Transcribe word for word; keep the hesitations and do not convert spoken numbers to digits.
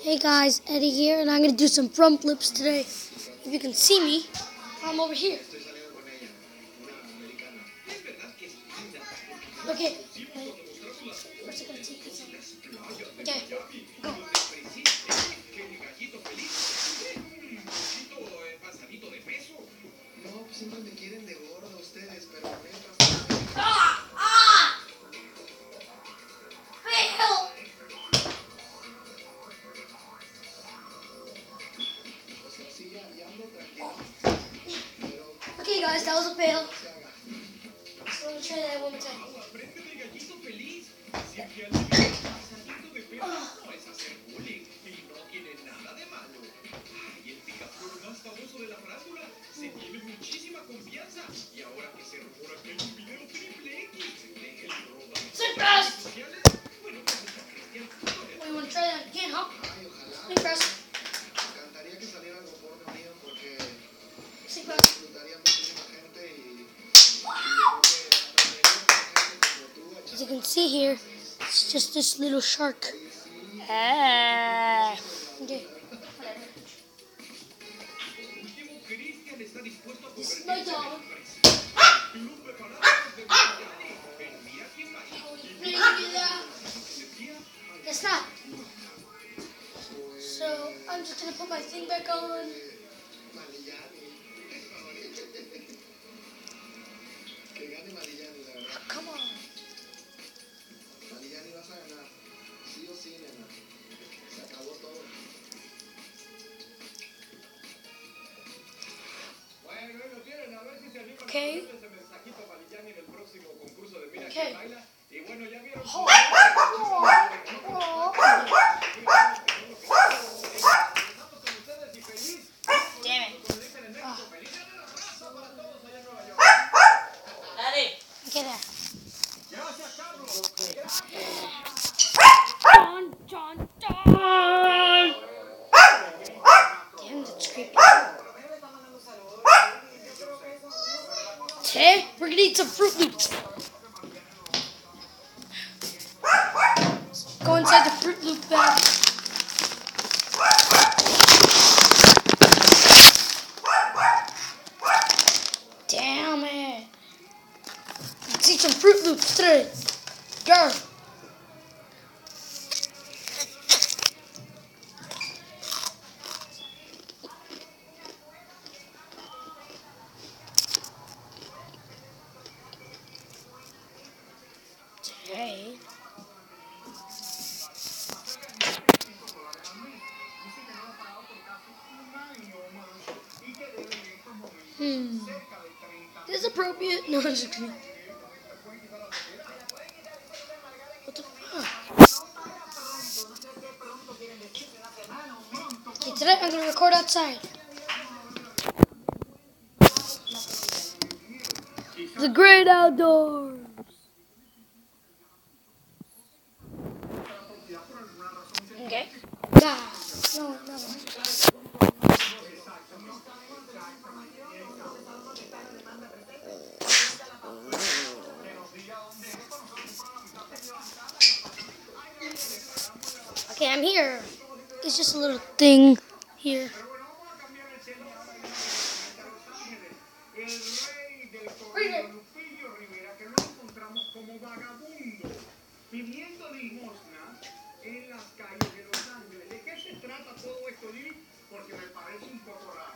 Hey guys, Eddie here, and I'm going to do some front flips today. If you can see me, I'm over here. Okay. First I'm going to take this off. Okay, go. Ah! Ah! Fail! Okay guys, that was a fail. So I'm going to try that one more time. Sit fast! Oh, you want to try that again, huh? Sit fast. Sit fast. As you can see here, it's just this little shark. Ah. Okay. This is my dog. Guess not. So I'm just gonna put my thing back on. Oh, come on. Okay. Okay. Oh. Damn it. Oh. Okay, there. John, John, John! Damn, that's creepy. Today, we're gonna eat some Fruit Loops. Go inside the Fruit Loop bag. Damn it. Let's eat some Fruit Loops today. Go. Today. Hmm. This is appropriate. No, I'm just kidding. What the fuck? Okay, today I'm gonna record outside. The great outdoors. Okay. Nah. No, no. Okay, I'm here. It's just a little thing here. Pidiendo limosna en las calles de Los Ángeles. ¿De qué se trata todo esto, Lili? Porque me parece un poco raro.